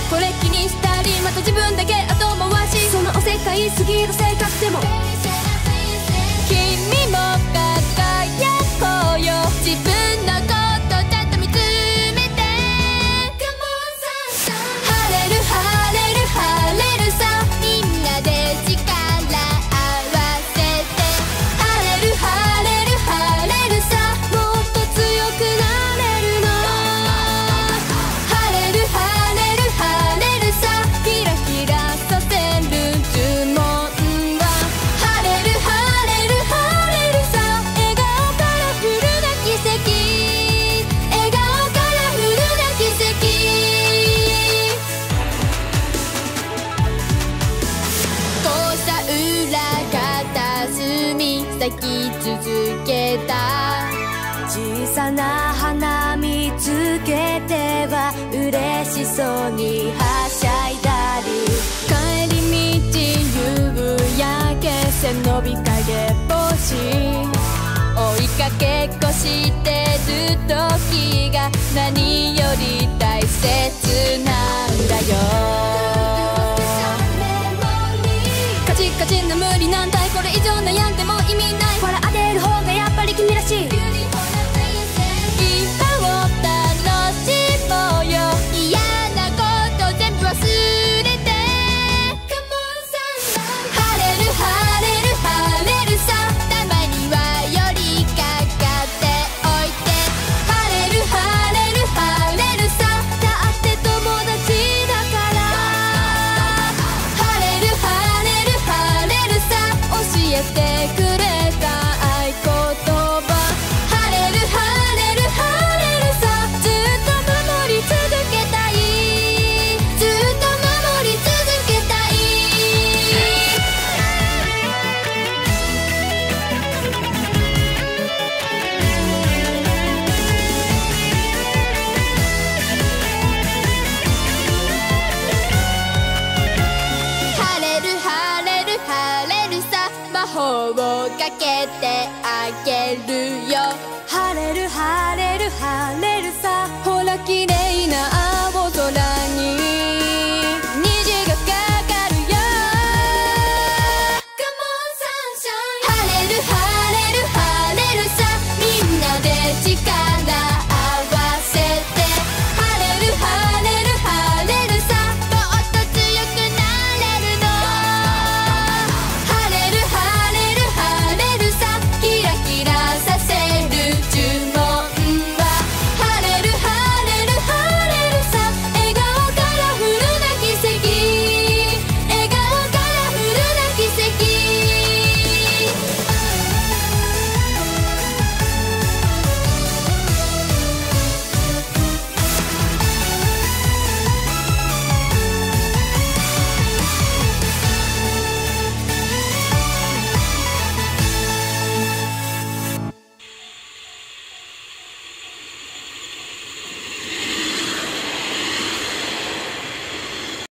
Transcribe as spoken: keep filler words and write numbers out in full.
これ気にしたりまた自分だけ後回し、そのおせっかいすぎる性格でも君も輝こうよ、自分のことちゃんと見つめて。晴れる晴れる晴れるさ、みんなで力合わせて。晴れる晴れる晴れるさ、もっと強くなれるの。晴れる晴れる晴れるさ、キラキラさせる呪文は。晴れる晴れる晴れるさ、笑顔からフルな奇跡、笑顔からフルな奇跡。校舎裏片隅咲き続けた小さな花見つけては嬉しそうにはしゃいだり、帰り道夕焼け背伸び影星追いかけっこしてる時が何より大切なんだよ。カチカチな無理難題、これ以上悩んでも意味ない。笑ってる方がやっぱり君らしい。今を楽しもうよ、嫌なこと全部忘れて。晴れる晴れる晴れるさ、たまには寄りかかっておいて。晴れる晴れる晴れるさ、だって友達だから。晴れる晴れる晴れるさ、教えてくれた合言葉。晴れる晴れる晴れるさ、ずっと守り続けたい、ずっと守り続けたい。晴れる晴れる晴れるさ、魔法をかけてあげるよ。晴れる晴れ